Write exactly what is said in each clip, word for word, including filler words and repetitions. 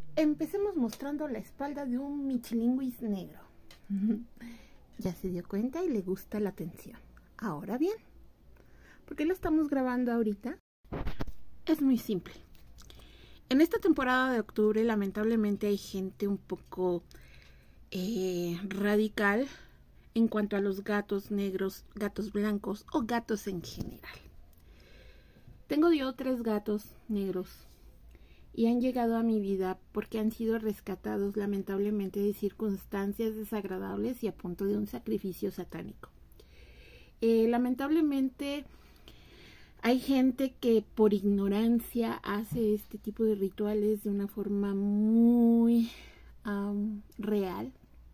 Empecemos mostrando la espalda de un michilingüis negro. Ya se dio cuenta y le gusta la atención. Ahora bien, ¿por qué lo estamos grabando ahorita? Es muy simple. En esta temporada de octubre, lamentablemente, hay gente un poco eh, radical en cuanto a los gatos negros, gatos blancos o gatos en general. Tengo yo tres gatos negros y han llegado a mi vida porque han sido rescatados lamentablemente de circunstancias desagradables y a punto de un sacrificio satánico. Eh, lamentablemente hay gente que por ignorancia hace este tipo de rituales de una forma muy um, real.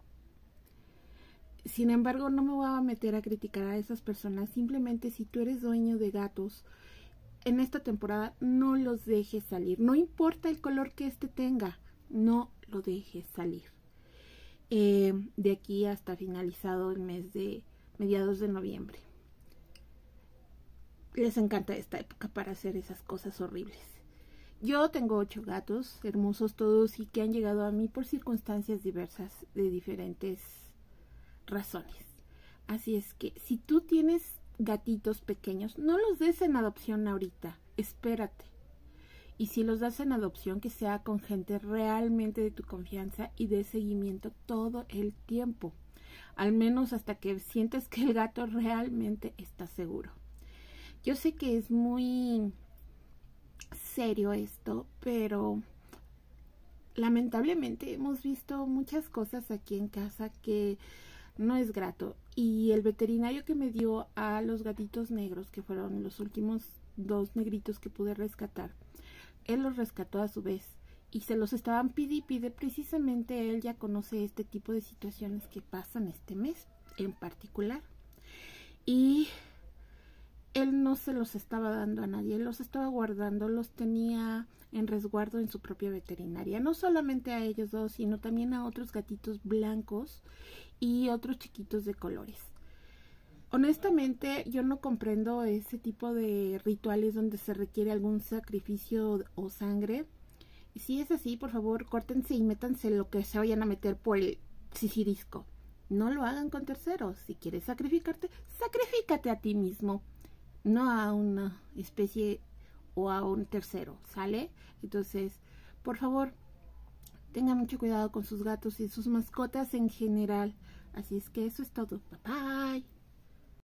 Sin embargo, no me voy a meter a criticar a esas personas. Simplemente, si tú eres dueño de gatos, en esta temporada no los dejes salir. No importa el color que este tenga, no lo dejes salir. Eh, de aquí hasta finalizado el mes de mediados de noviembre. Les encanta esta época para hacer esas cosas horribles. Yo tengo ocho gatos, hermosos todos, y que han llegado a mí por circunstancias diversas, de diferentes razones. Así es que si tú tienes gatitos pequeños, no los des en adopción ahorita, espérate. Y si los das en adopción, que sea con gente realmente de tu confianza y de seguimiento todo el tiempo, al menos hasta que sientes que el gato realmente está seguro. Yo sé que es muy serio esto, pero lamentablemente hemos visto muchas cosas aquí en casa que no es grato. Y el veterinario que me dio a los gatitos negros, que fueron los últimos dos negritos que pude rescatar, él los rescató a su vez y se los estaban pide y pide. Precisamente él ya conoce este tipo de situaciones que pasan este mes en particular, y él no se los estaba dando a nadie, él los estaba guardando, los tenía en resguardo en su propia veterinaria. No solamente a ellos dos, sino también a otros gatitos blancos y otros chiquitos de colores. Honestamente, yo no comprendo ese tipo de rituales donde se requiere algún sacrificio o sangre. Y si es así, por favor, córtense y métanse lo que se vayan a meter por el sisirisco. No lo hagan con terceros. Si quieres sacrificarte, sacrifícate a ti mismo, no a una especie o a un tercero, ¿sale? Entonces, por favor, tengan mucho cuidado con sus gatos y sus mascotas en general. Así es que eso es todo. Bye bye.